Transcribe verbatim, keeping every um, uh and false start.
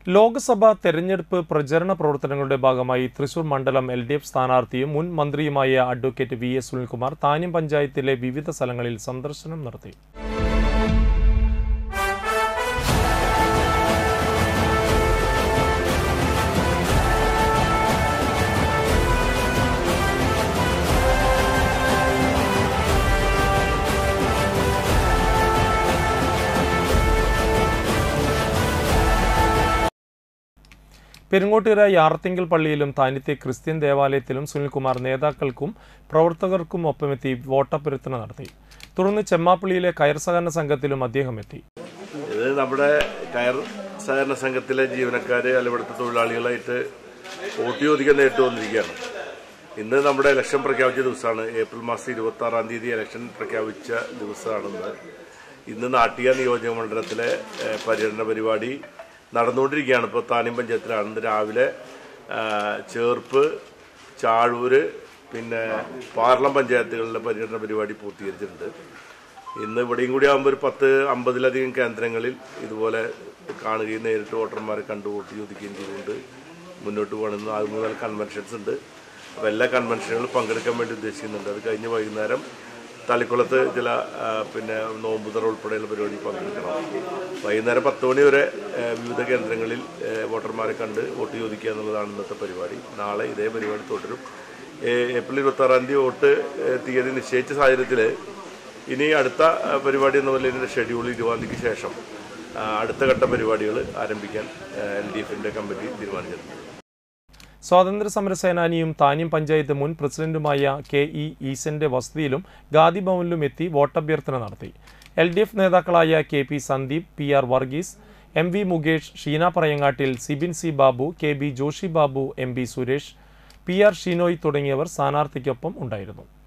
ലോക്സഭാ തെരഞ്ഞെടുപ്പ് പ്രചരണ പ്രവർത്തനങ്ങളുടെ ഭാഗമായി തൃശൂർ മണ്ഡലം എൽ ഡി എഫ് സ്ഥാനാർത്ഥിയും മുൻ മന്ത്രിയുമായ advocate V S Sunilkumar Thanyam പഞ്ചായത്തിലെ വിവിധ സ്ഥലങ്ങളിൽ സന്ദർശനം നടത്തി. പെരുങ്ങോട്ടുകര യാറത്തിങ്കൽ പള്ളിയിലും താന്യത്തെ ക്രിസ്ത്യൻ ദേവാലയത്തിലും സുനിൽകുമാർ നേതാക്കൾക്കും പ്രവർത്തകർക്കും ഒപ്പമെത്തി വോട്ടഭ്യർത്ഥന നടത്തി. തുടർന്ന് ചെമ്മാപ്പള്ളിയിലെ കയർ സഹകരണ സംഘത്തിലും അദ്ദേഹം എത്തി. ഇത് നമ്മുടെ കയർ സഹകരണ സംഘത്തിലെ ജീവനക്കാരെ അലവിടുത്തെ തൊഴിലാളികളായിട്ട് വോട്ട് ചോദിക്കാൻ നേരിട്ട് വന്നിരിക്കുകയാണ്. ഇന്ന് നമ്മുടെ ഇലക്ഷൻ പ്രഖ്യാപിച്ച ദിവസമാണ്. ഏപ്രിൽ മാസം ഇരുപത്തി ആറാം തീയതി ഇലക്ഷൻ പ്രഖ്യാപിച്ച ദിവസമാണെന്ന്. ഇന്ന് നാട്ടിക നിയോജക മണ്ഡലത്തിലെ പര്യടന പരിപാടി നടന്നുകൊണ്ടിരിക്കുകയാണ്. ഇപ്പോൾ താന്യം പഞ്ചായത്തിലാണ്. ഇന്ന് രാവിലെ ചേർപ്പ്, ചാഴൂര്, പിന്നെ പാർലം പഞ്ചായത്തുകളിലെ പര്യടന പരിപാടി പൂർത്തീകരിച്ചിട്ടുണ്ട്. ഇന്ന് ഇവിടെയും കൂടി ആകുമ്പോൾ ഒരു പത്ത് അമ്പതിലധികം കേന്ദ്രങ്ങളിൽ ഇതുപോലെ കാണുകയും നേരിട്ട് വോട്ടർമാരെ കണ്ടു വോട്ട് ചോദിക്കുകയും ചെയ്തുകൊണ്ട് മുന്നോട്ട് പോകണമെന്ന് ആറ് മുതൽ കൺവെൻഷൻസ് ഉണ്ട്. അപ്പോൾ എല്ലാ കൺവെൻഷനുകളും പങ്കെടുക്കാൻ വേണ്ടി ഉദ്ദേശിക്കുന്നുണ്ട്. അത് കഴിഞ്ഞ് വൈകുന്നേരം തളിക്കുളത്ത് ചില പിന്നെ നോമ്പുതറ ഉൾപ്പെടെയുള്ള പരിപാടി പങ്കെടുക്കണം. വൈകുന്നേരം പത്ത് മണി വരെ വിവിധ കേന്ദ്രങ്ങളിൽ വോട്ടർമാരെ കണ്ട് വോട്ട് ചോദിക്കുക എന്നുള്ളതാണ് ഇന്നത്തെ പരിപാടി. നാളെ ഇതേ പരിപാടി തുടരും. ഏപ്രിൽ ഇരുപത്തി ആറാം തീയതി വോട്ട് തീയതി നിശ്ചയിച്ച സാഹചര്യത്തിൽ ഇനി അടുത്ത പരിപാടി എന്ന പോലെ ഇതിൻ്റെ ഷെഡ്യൂൾ ഇരുപതാം തീയതിക്ക് ശേഷം അടുത്ത ഘട്ട പരിപാടികൾ ആരംഭിക്കാൻ എൽ ഡി എഫിൻ്റെ കമ്മിറ്റി തീരുമാനിച്ചിട്ടുണ്ട്. സ്വാതന്ത്ര്യ സമര സേനാനിയും താന്യം പഞ്ചായത്ത് മുൻ പ്രസിഡന്റുമായ കെ ഇ ഈസന്റെ വസതിയിലും ഗാന്ധി ഭവനിലും എത്തി വോട്ടഭ്യർത്ഥന നടത്തി. എൽ ഡി എഫ് നേതാക്കളായ K P Sandeep, P R Varghese, M V Mukesh, Sheena പറയങ്ങാട്ടിൽ, Sibin C Babu, K B Joshy Babu, M B Suresh, P R Shinoy തുടങ്ങിയവർ സ്ഥാനാർത്ഥിക്കൊപ്പം ഉണ്ടായിരുന്നു.